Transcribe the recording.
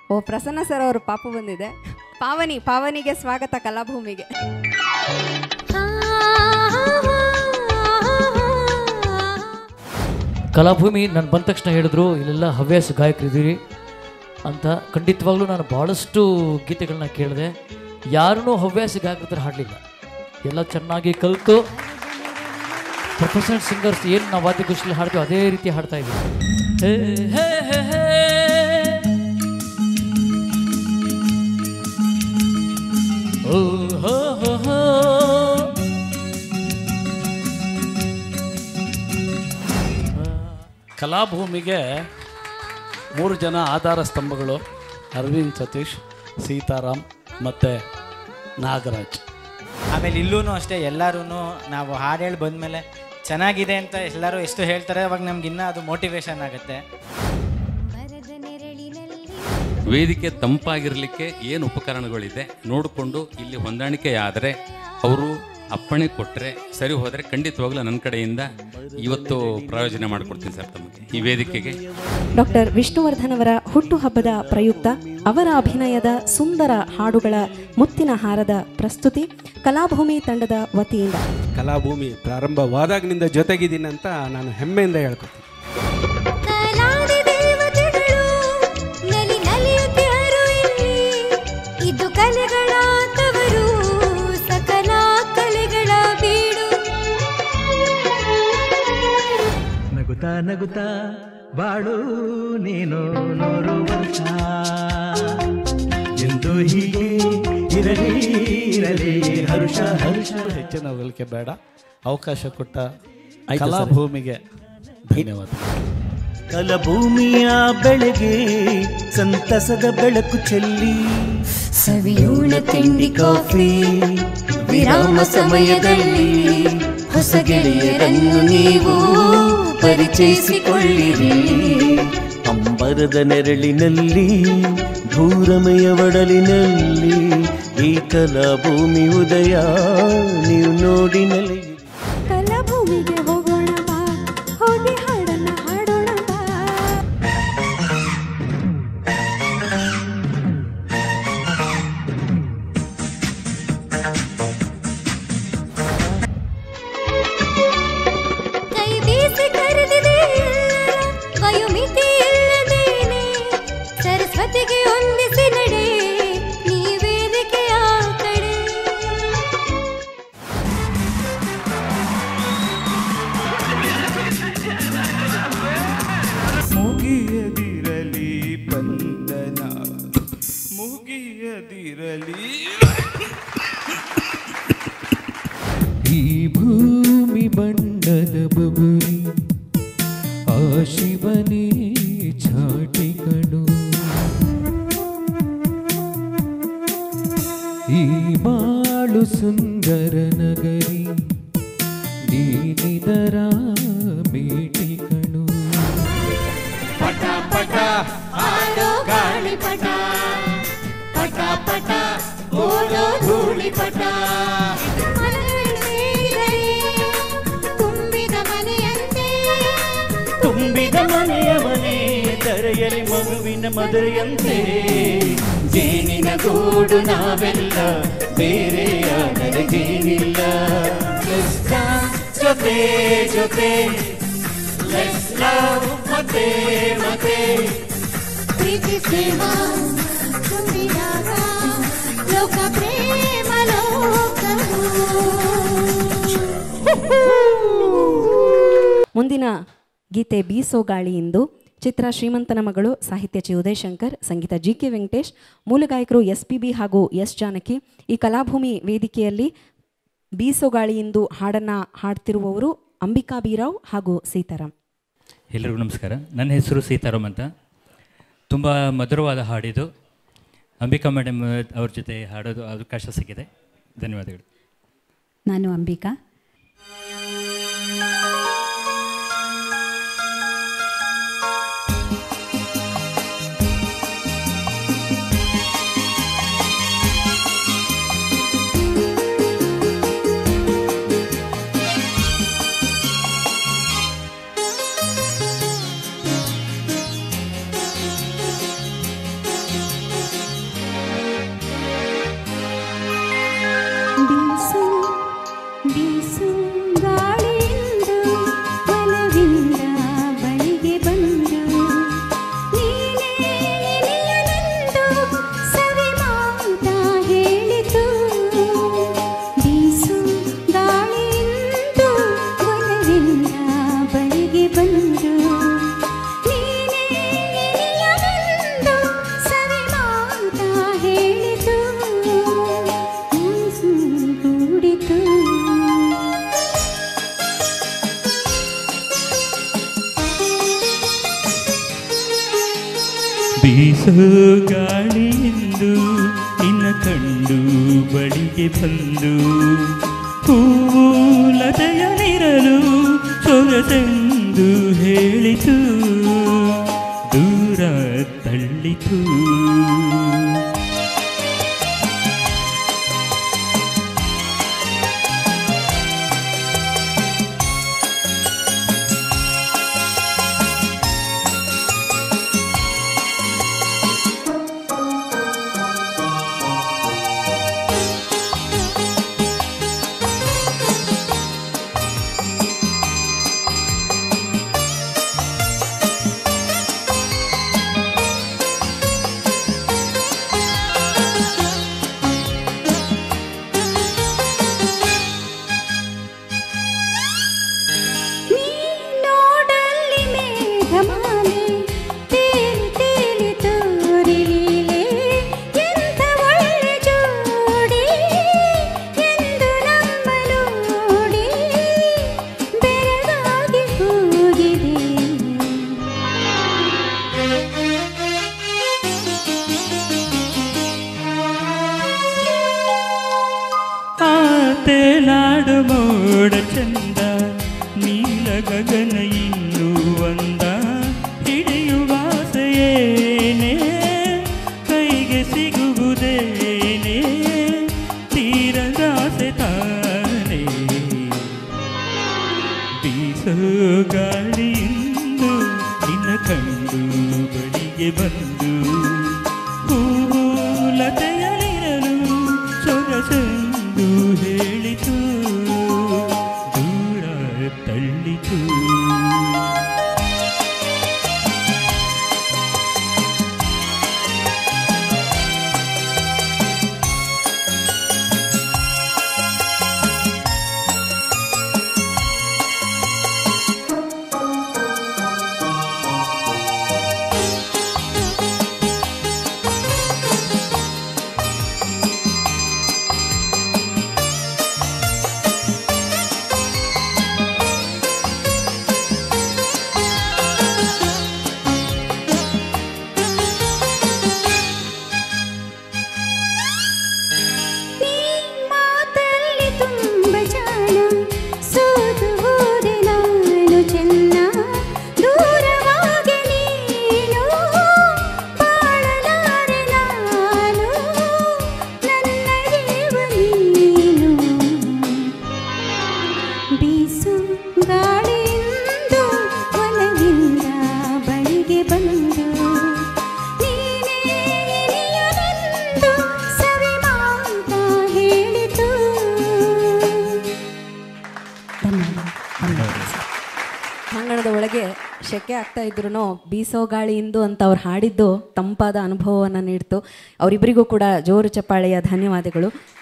ಓ Prasanna sir ಅವರು ಪಾಪು ಬಂದಿದೆ. ಪಾವನಿಗೆ ಸ್ವಾಗತ ಕಲಾಭೂಮಿಗೆ. ಕಲಾಭೂಮಿ ನಾನು ಬಂದ ತಕ್ಷಣ ಹೇಳಿದ್ರು ಇಲ್ಲೆಲ್ಲ ಹವ್ಯಾಸ ಗಾಯಕರಿದ್ದೀರಿ ಅಂತ. ಖಂಡಿತವಾಗ್ಲೂ ನಾನು ಭಾಳಷ್ಟು ಗೀತೆಗಳನ್ನ ಕೇಳಿದೆ. ಯಾರೂ ಹವ್ಯಾಸ ಗಾಯಕರ ಥರ ಹಾಡಲಿಲ್ಲ. ಎಲ್ಲ ಚೆನ್ನಾಗಿ ಕಲಿತು ಪ್ರೊಫೆಷನಲ್ ಸಿಂಗರ್ಸ್ ಏನು ನಾವು ವಾದ್ಯಗೋಷ್ಠಿಯಲ್ಲಿ ಹಾಡ್ತೀವಿ ಅದೇ ರೀತಿ ಹಾಡ್ತಾ ಇದ್ದೀವಿ. ಕಲಾಭೂಮಿಗೆ 3 ಜನ ಆಧಾರ ಸ್ತಂಭಗಳು: ಅರವಿಂದ್ ಸತೀಶ್, ಸೀತಾರಾಮ್ ಮತ್ತು ನಾಗರಾಜ್. ಆಮೇಲೆ ಇಲ್ಲೂ ಅಷ್ಟೇ, ಎಲ್ಲರೂ ನಾವು ಹಾಡು ಹೇಳಿ ಬಂದಮೇಲೆ ಚೆನ್ನಾಗಿದೆ ಅಂತ ಎಲ್ಲರೂ ಎಷ್ಟು ಹೇಳ್ತಾರೆ, ಅವಾಗ ನಮ್ಗೆ ಇನ್ನೂ ಅದು ಮೋಟಿವೇಶನ್ ಆಗುತ್ತೆ. ವೇದಿಕೆ ತಂಪಾಗಿರಲಿಕ್ಕೆ ಏನು ಉಪಕರಣಗಳಿದೆ ನೋಡಿಕೊಂಡು ಇಲ್ಲಿ ಹೊಂದಾಣಿಕೆ ಆದರೆ, ಅವರು ಅಪ್ಪಣೆ ಕೊಟ್ಟರೆ, ಸರಿ ಹೋದರೆ ಖಂಡಿತವಾಗ್ಲೂ ನನ್ನ ಕಡೆಯಿಂದ ಇವತ್ತು ಪ್ರಯೋಜನ ಮಾಡಿಕೊಡ್ತೀನಿ ಸರ್ ತಮಗೆ ಈ ವೇದಿಕೆಗೆ. ಡಾಕ್ಟರ್ ವಿಷ್ಣುವರ್ಧನ್ ಅವರ ಹುಟ್ಟುಹಬ್ಬದ ಪ್ರಯುಕ್ತ ಅವರ ಅಭಿನಯದ ಸುಂದರ ಹಾಡುಗಳ ಮುತ್ತಿನ ಹಾರದ ಪ್ರಸ್ತುತಿ ಕಲಾಭೂಮಿ ತಂಡದ ವತಿಯಿಂದ. ಕಲಾಭೂಮಿ ಪ್ರಾರಂಭವಾದಾಗಿನಿಂದ ಜೊತೆಗಿದ್ದೀನಿ ಅಂತ ನಾನು ಹೆಮ್ಮೆಯಿಂದ ಹೇಳ್ಕೊತೀನಿ. ನಗುತ್ತಾ ನಗುತ್ತಾ ಬಾಳು ನೀನು 100 ವರ್ಷ ಎಂದು ಹೀಗೆ ಇರಲಿ ಇರಲಿ ಹರ್ಷ ಹರ್ಷ. ಹೆಚ್ಚಿನ ಹೋಲಿಕೆ ಬೇಡ. ಅವಕಾಶ ಕೊಟ್ಟ ಕಲಾಭೂಮಿಗೆ ಧನ್ಯವಾದ. ಕಲಾಭೂಮಿಯ ಬೆಳೆಗೆ ಸಂತಸದ ಬೆಳಕು ಚೆಲ್ಲಿ ಸವಿಯೂಣ ತಿಂಡಿ ಕಾಫಿ ವಿರಾಮ ಸಮಯದಲ್ಲಿ ಹೊಸ ಗೆಳೆಯರನ್ನು ನೀವು ಪರಿಚಯಿಸಿಕೊಳ್ಳಿರಿ. ಅಂಬರದ ನೆರಳಿನಲ್ಲಿ ಭೂರಮೆಯ ಒಡಲಿನಲ್ಲಿ ಈ ಕಲಾಭೂಮಿ ಉದಯ ನೀವು ನೋಡಿ ನಲಿಯಿರಿ. ಕಲಾಭೂಮಿಗೆ ಹೋಗೋಣ ಬಾ, ಹೋಗಿ ಹಾಡನ್ನ ಹಾಡೋಣ ಬಾ. ಕೈ ಬೀಸಿ ಕರೆದಿದೆ ವಯೋಮಿತಿ ಇಲ್ಲದೇನೆ ಸರಸ್ವತಿಗೆ ಹೊಂದಿಸಿ ನಡೆ ನೀ ವೇದಿಕೆಯ ಕಡೆ. ಮುಗಿಯದಿರಲಿ ಬಂಧನ, ಮುಗಿಯದಿರಲಿ ಈ ಭೂಮಿ ಬಣ್ಣದ ಬಬುರಿ ಆ ಶಿವನೇ ಛಾಟಿ ಕಣು. ಈ ಬಾಳು ಸುಂದರ ನಗರಿ ನೀನಿದರ ಮೇಟಿ ಕಣು. ಪಟ ಪಟ ಆಡೋ ಗಾಳಿ ಪಟ, ಪಟ ಪಟ ಓಡೋ ಧೂಳಿ ಪಟ. ತುಂಬಿದ ಮನೆಯಂತೆ ತುಂಬಿದ ಮನೆಯ ಮನೆ ತೆರೆಯಲಿ ಮಗುವಿನ ಮದುವೆಯಂತೆ. ಜೇನಿನ ಗೂಡು ನಾವೆಲ್ಲ ಬೇರೆಯಾದರೆ ಜೇನಿಲ್ಲ. ಜೊತೆ ಜೊತೆ Let's love ಮತ್ತೆ ಮತ್ತೆ ಪ್ರೀತಿ ಪ್ರೇಮ ತುಂಬಿದಾಗ ಲೋಕ ಪ್ರೇಮ ಲೋಕವು. ಮುಂದಿನ ಗೀತೆ ಬೀಸೋ ಗಾಳಿ ಎಂದು. ಚಿತ್ರ ಶ್ರೀಮಂತನ ಮಗಳು, ಸಾಹಿತ್ಯ ಚಿ ಉದಯಶಂಕರ್, ಸಂಗೀತ GK ವೆಂಕಟೇಶ್, ಮೂಲ ಗಾಯಕರು SPB ಹಾಗೂ S ಜಾನಕಿ. ಈ ಕಲಾಭೂಮಿ ವೇದಿಕೆಯಲ್ಲಿ ಬೀಸೋ ಗಾಳಿ ಎಂದು ಹಾಡನ್ನು ಹಾಡ್ತಿರುವವರು ಅಂಬಿಕಾ ಬೀರಾವ್ ಹಾಗೂ ಸೀತಾರಾಮ್. ಎಲ್ಲರಿಗೂ ನಮಸ್ಕಾರ. ನನ್ನ ಹೆಸರು ಸೀತಾರಾಮ್ ಅಂತ. ತುಂಬ ಮಧುರವಾದ ಹಾಡಿದು. ಅಂಬಿಕಾ ಮೇಡಮ್ ಅವ್ರ ಜೊತೆ ಹಾಡೋದು ಅವಕಾಶ ಸಿಕ್ಕಿದೆ. ಧನ್ಯವಾದಗಳು. ನಾನು ಅಂಬಿಕಾ. ಬೀಸು ಗಾಳಿಯಿಂದ ಮನವಿಂದ ಬಳಿಗೆ ಬಂದು ನೀನೇ ಇನಿಯನೆಂದು ಸವಿ ಮಾತ ಹೇಳಿತು. ಬೀಸು ಗಾಳಿಯಿಂದ ಮನವಿಂದ ಬಳಿಗೆ ಬಂದು ನೀನೇ ಇನಿಯನೆಂದು ಸವಿ ಮಾತ ಹೇಳಿತು. ಮನಸ್ಸು ಕೂಡಿತು. ಬೀಸೋ ಗಾಳಿಯೆಂದು ನಿನ್ನ ಕಂಡು ಬಳಿಗೆ ಬಂದು ಹೂವು ಲತೆಯಲಿರಲು ಸೊಗಸೆಂದು ಹೇಳಿತು. ದೂರ ತಳ್ಳಿತು. ನೀ ನೋಡಲ್ಲಿ ಮೇಘಮಾಲೆ ತೇಲಿ ತೇಲಿ ತೋರಿಲೀಲೆ ಎಂಥ ಒಳ್ಳೆ ಜೋಡಿ ಎಂದು ನಮ್ಮ ನೋಡಿ ಬೆರಗಾಗಿ ಹೋಗಿದೆ. ಆ ತೇಲಾಡು ಮೋಡ ಚಂದ ನೀಲ ಗಗನ ಇನ್ನೂ ಒಂದ ಹಿಡಿಯುವಾಸೆಯೇನೆ ಕೈಗೆ ಸಿಗುವುದೇನೆ ತೀರದಾಸೆ ತಾನೇ. ಬೀಸೋ ಗಾಳಿಯಿಂದ ನಿನ್ನ ಕಂಡು ಬಳಿಗೆ ಬಂದು ಹೂವು ಲತೆಯಲಿರಲು ಸೊಗಸೆಂದು ಹೇಳಿತು. ದೂರ ತಳ್ಳಿತು. ನೀ ಮಾತಲ್ಲಿ ತುಂಬ ಜಾಣ ಸೋತು ಹೋದೆ ನಾನು ಚೆನ್ನ ದೂರವಾಗಿ ನೀನು ಬಾಳಲಾರೆ ನಾನು ನನ್ನ ಜೀವ ನೀನು. ಬೀಸು ಗಾಳಿಯಿಂದ ಒಲವಿಂದ ಬಳಿಗೆ ಬಂದು ನೀನೇ ಇನಿಯನೆಂದು ಸವಿ ಮಾತ ಹೇಳಿತು. ಅಂಗಣದ ಒಳಗೆ ಶೆಕೆ ಆಗ್ತಾ ಇದ್ರು ಬೀಸೋ ಗಾಳಿ ಇಂದು ಅಂತ ಅವ್ರು ಹಾಡಿದ್ದು ತಂಪಾದ ಅನುಭವವನ್ನು ನೀಡ್ತು. ಅವರಿಬ್ಬರಿಗೂ ಕೂಡ ಜೋರು ಚಪ್ಪಾಳೆಯ ಧನ್ಯವಾದಗಳು.